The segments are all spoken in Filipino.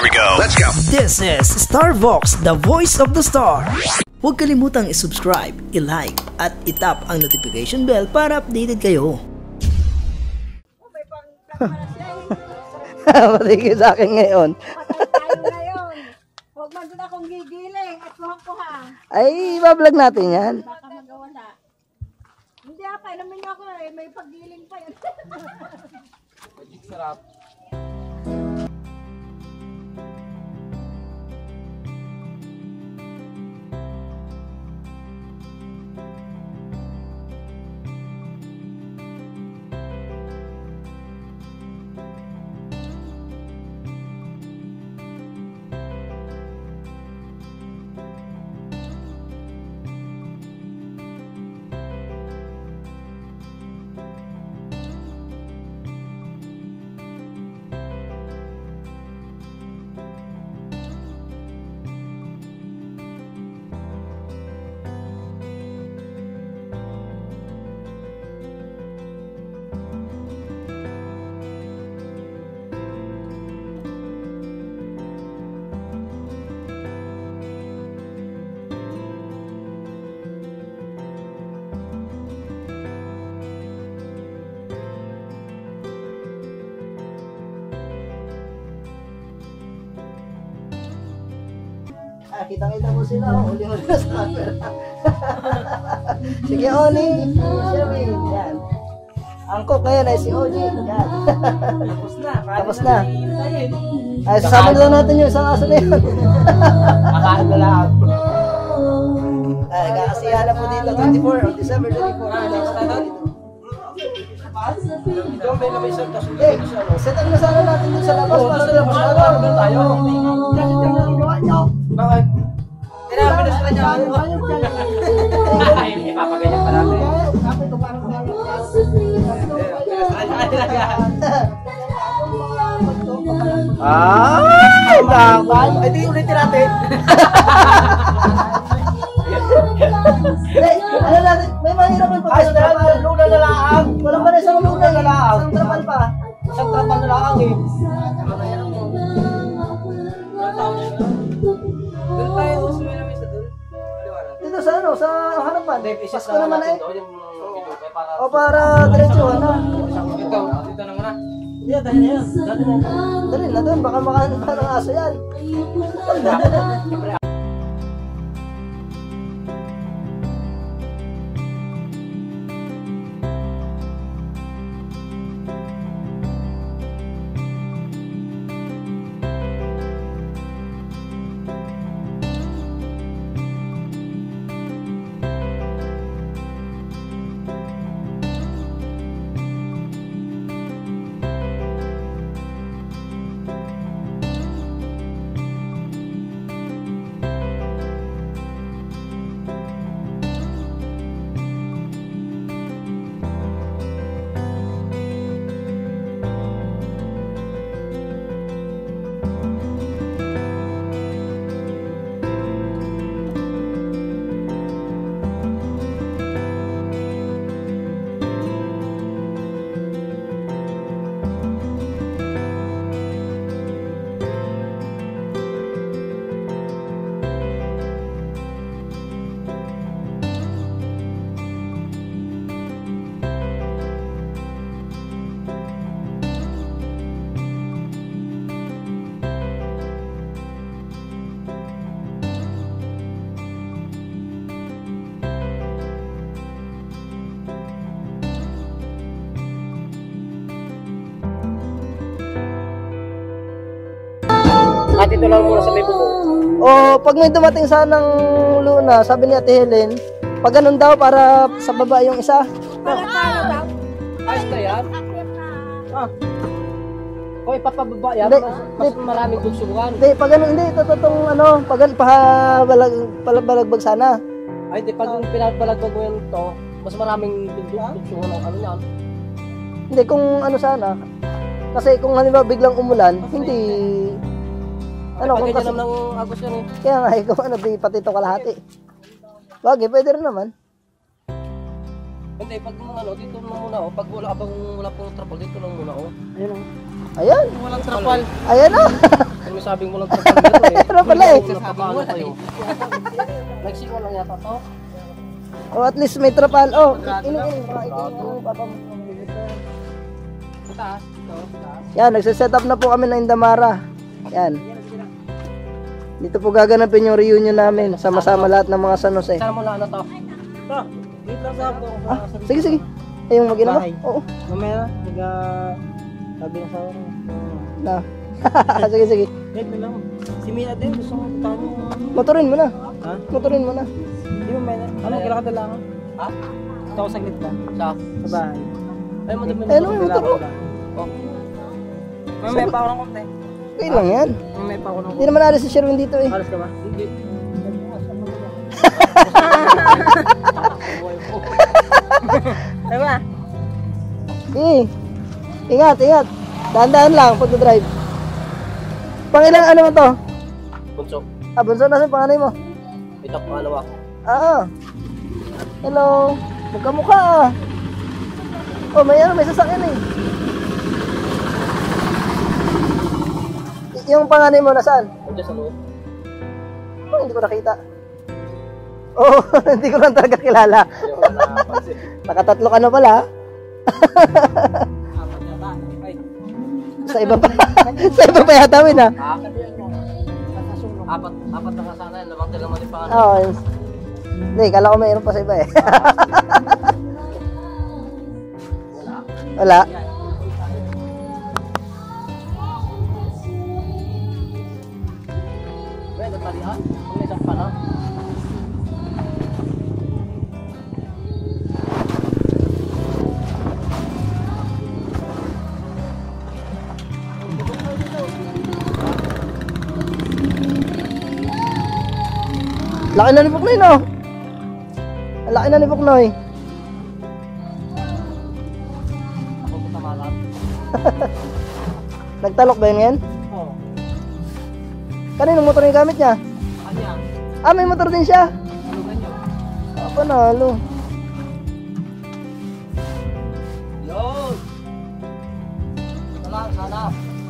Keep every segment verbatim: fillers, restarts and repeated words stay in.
we go. Let's go. This is Starvox, the voice of the star. Huwag kalimutang i-subscribe, i-like, at i-tap ang notification bell para updated kayo. Patigil sa akin ngayon. Tayo ngayon. Huwag man doon akong gigiling at kuha-kuha. Ay, bablog natin yan. Baka magawala. Hindi ako, naman niya ako eh. May paggiling pa yun. Sarap. Ah, kita-kita mo sila, oh. Uli-uli na sa camera. Sige, Oni. Sherry. Yan. Ang cook ngayon ay si Oji. Yan. Tapos na. Tapos na. Ay, sasama na natin yung isang aso na yun. Makain na lang. Ay, kakasiyahan na po dito, twenty-four, December twenty-four. Ah, next na lang. Ito, may labay sa kaso. Eh, set up na sana natin dun sa labas. Para sa labas na lang. Tayo. Bakit? Kailangan pinasala niya ako. Ay, ipapaganyan pa natin. Kapit ko parang ay, bakal. Ay, di ulitin natin. Ano natin? May mahirap yung pagkakas. Luna na lang. Walang pa na isang luna na lang. Isang trapal pa. Isang trapal na lang eh. Doon tayo, usuwi namin sa doon. Dito sa ano, sa harapan. Pasko naman eh. O para diretso, ano? Dito, dito na muna. Hindi, dahil na yan. Dali na doon, baka makahanap pa ng aso yan. At ito lang muna sa may bubong. O, pag may dumating sanang luna, sabi ni Ate Helen, pag ganun daw para sa baba yung isa. Para tayo daw. Ayos na yan? Ah. O, ipapababa yan. Hindi, Mas, mas maraming dugsungan. Hindi, pag ganun, hindi, ito totoong ano, pag pahabalag, palagbalagbag sana. Ay, di, pag pinabalagbag mo yan ito, mas maraming dugsungan ang ano yan. Hindi, kung ano sana. Kasi kung halimbawa biglang umulan, hindi... Ano, kung kasi... ng Agos yan eh. Kaya nga, eh, kung ano, di pati ito kalahati. Bagay, pwede rin naman. Hindi, pag ano, dito na muna oh. Pag wala abang wala pong trapal, dito lang muna oh. Ayun o. Ayan. Walang trapal. Ayan o. sinasabing mo lang trapal dito eh. Ano pala eh. Napapalo kayo. Mexico lang yata to. Oh, at least may trapal. Oh, ining-ining. Ito, papa mo. Taas, ito, taas. Yan, nagsiset up na po kami ng Indamara. Yan. Dito po gaganapin yung reunion namin. Sama-sama lahat ng mga San Jose. Saan mo na ano to? Ito, dito sa ako. Ah, sige, sige. Ay, yung mag-ina ba? Bahay. Oo. Mamaya na, naga... Sabi na sa ako. Na. Sige, sige. Wait na lang. Si Mia din, gusto mo puntahan mo. Motorin mo na. Ha? Motorin mo na. Hindi mo may... Ano, kailangan ka lang? Ha? Ito ako saglit ba? Sa? Sa bahay. Ay, mo dami Eh, ano yung motor ko? Oh. Mamaya pa ako ng konti. Okay lang yan. Mamaya pa ako ng Hindi naman alis si Sherwin dito eh. Alas ka ba? Hindi. Diba? Eh. Ingat, ingat. Dahan-dahan lang pag-drive. Pangilang ano mo to? Bunso. Ah, bunso na sa panganay mo. Ito, pangalawa. Ah. Hello. Magkamukha ah. Oh, may ano, may sasakyan eh. Y- yung panganay mo nasaan? Nandiyan sa loob. Oh, hindi ko nakita. Oh, hindi ko lang talaga kilala. Hindi ko na napansin. Nakatatlo ka na pala. Apat na ba? Ay. Sa iba pa. Sa iba pa yata win ah. Apat yan yung. Apat, apat na kasana yan. Lamang talaga mali pa. Oo. Oh, hindi, kala ko mayroon pa sa iba eh. Wala. Wait, natalian? Kung may isang pala. Laki na ni Buknoy no? Laki na ni Buknoy. Ako po tamalan. Nagtalok ba yun yan? Oo. Kaninong motor yung gamit niya? Kanya. Ah, may motor din siya. Ano ganyan? Ah, panalo. Yun! Sana, sana.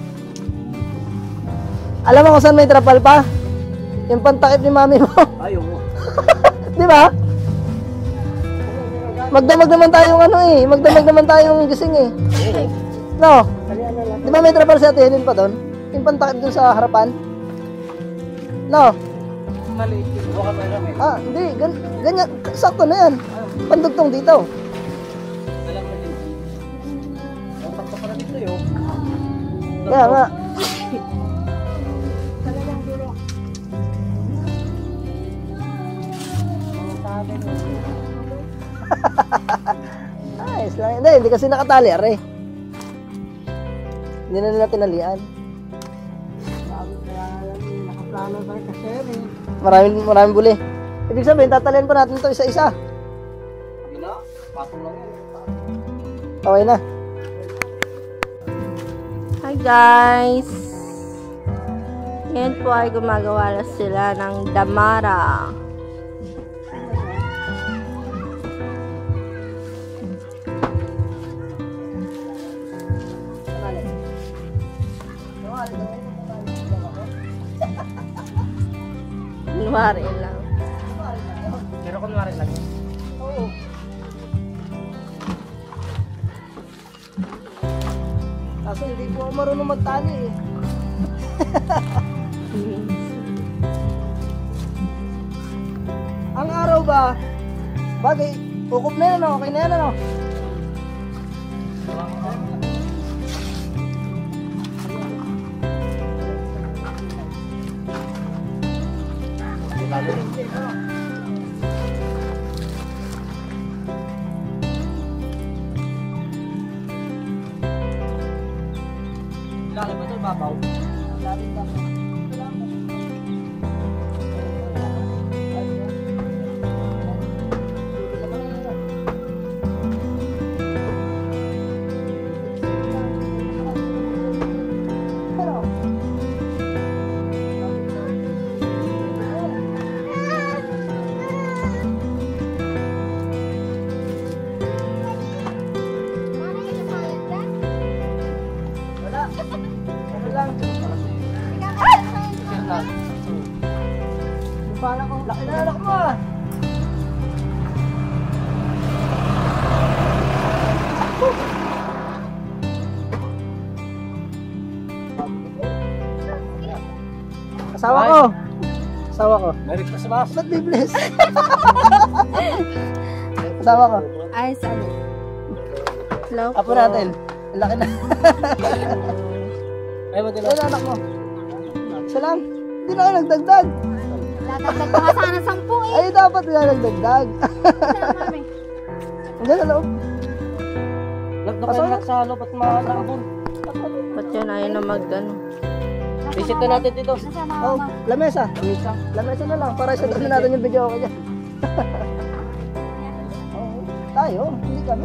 Alam mo kung saan may trapal pa? Yung pantakip ni mami mo. Ayaw mo. Di ba? Magdamag naman tayong ano eh. Magdamag naman tayong gising eh. No? Di ba may trapal sa atin pa doon? Yung pantakip dun sa harapan? No? Maliit yung buka pa rin. Ah, hindi. Gan ganyan. Sakto na yan. Pandugtong dito. Alam mo din. Ang takto pa rin dito yun. Kaya nga. Ayos lang. Hindi, hindi kasi nakatali, are. Hindi na nila tinalian. Nakaplano pa rin kasi rin. Maraming, maraming buli. Ibig sabihin, tatalian pa natin ito isa-isa. Hindi na. Patong lang yan. Okay na. Hi guys! Ngayon po ay gumagawa na sila ng damara. Kunwari lang. Pero kunwari lang yan. Oo. Kaso hindi po ako marunong magtali eh. Ang araw ba? Bagay, ukop na yan ano? Okay na yan ano? Ilalim ba ito? Babaw? Lalim ba? Wala. Ano lang? Laki na anak mo ah. Asawa ko. Asawa ko. Merry Christmas. Ba't may bless? Asawa ko. Ay, saan? Hello Apo natin. Ang laki na. Ay, mo din. Ano anak mo? Isa lang. Hindi na kayo nagdagdag. Latagdag pa nga sana sampu eh. Ay, dapat nga nagdagdag. Saan mami? Hanggang sa loob. Nagdakay na sa halo, ba't makakabon? Ba't yan ayaw na mag ano? Visit na natin dito. Oh, lamesa. Lamesa. Lamesa na lang. Para isa na natin yung video okay dyan. Oh, tayo. Hindi kami.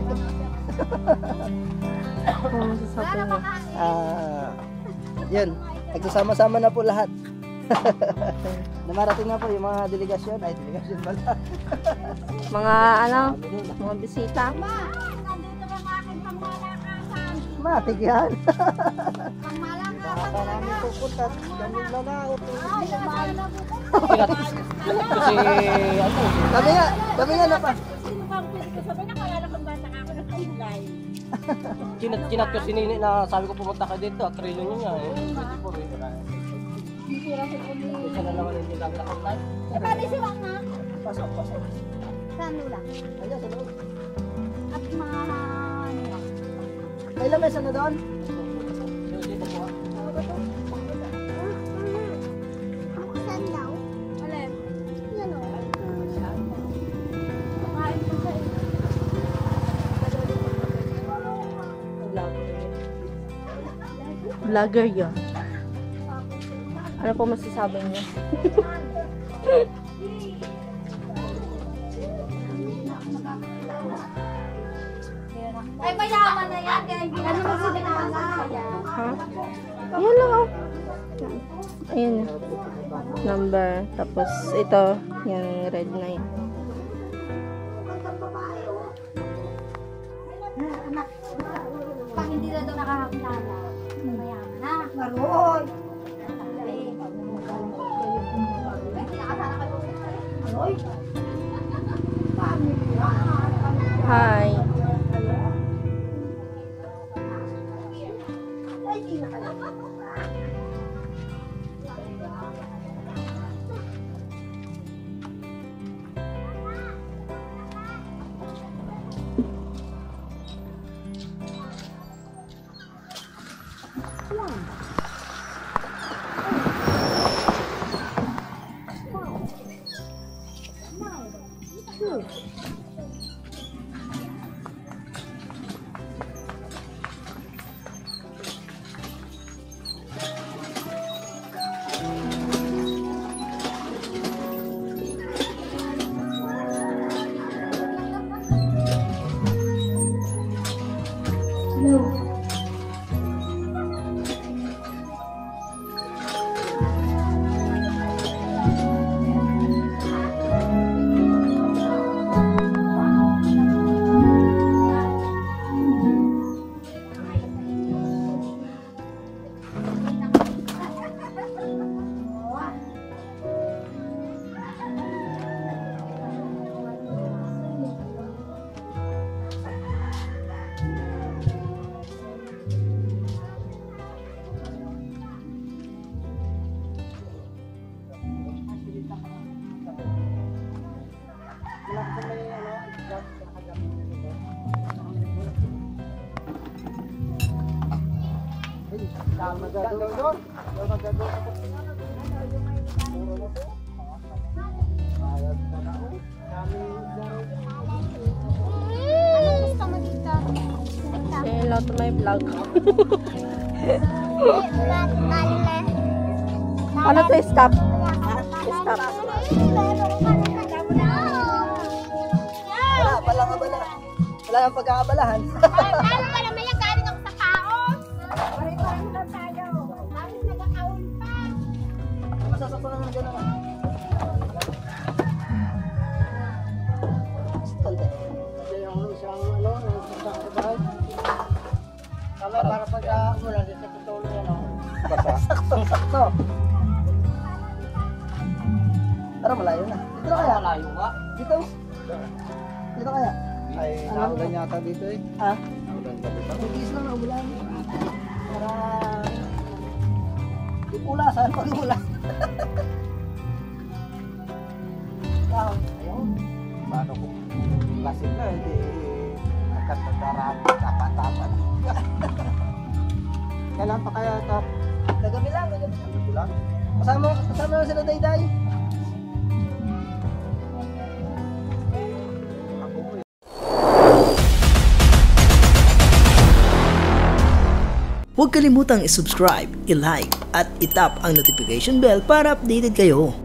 Kung masasabi mo. Ah, yun. Nagsasama-sama na po lahat. Namarating na po yung mga delegasyon. Ay, delegasyon pala. Mga ano, mga bisita. Matik yan. Marami pupunta. Ganyan na na. Kasi, ano, Kami nga. Kami nga na pa. Kinat, kinat ko si Nini na sabi ko pumunta ka dito at training niya eh. twenty-four eh. Isa na naman hindi lang lakot tayo. Pwede si Wang na? Pasok, pasok. Saan nula? Ayan, sa loob. At mga ano lang? May lamesa na doon? Dito po ah. Saan daw? Alin? Yan o. Kumain ko sa iyo. Vlogger yun. Ano po masasabi niyo? Ay, mayaman na yan. Kaya hindi ano magsigalaan. Ha? Ayan lang oh. Ayan. Number. Tapos ito, yung red na yun. Pag hindi na daw nakakakilala, mayaman na. Maroon! Hindi nakasana kayo. Aroy! Hi. Ay, di na kayo. Ano gusto mo dito? Say hello to my vlog. Ano to stop? Stop. Wala, walang abala. Wala yung pagkakabalahan. Lalo pa naman yan, galing ako sa kaon. Pare-pare lang tayo. Bakit nagkakaon pa? Masasakto naman dyan naman. Konti. Kasi yung isang ano, yung isang bahay. Tama, para pagka mula dito tutuloy ano. Saktong sakto. Para malayo na. Dito na kaya? Malayo ka. Dito. Dito kaya? Ay, naulan yata dito eh. Ha? Naulan ka dito. Mag-iis lang na ulan. Para... Ipula, saan pag-ipula? Ayun. Ayun. Paano kung lasing na, hindi nagkatagdaraan, tapat-tapat. Kailan pa kaya ito? Nagabi lang, nagabi lang. Ito lang? Kasama, kasama na sila Dayday. Huwag kalimutang i-subscribe, i-like at i-tap ang notification bell para updated kayo.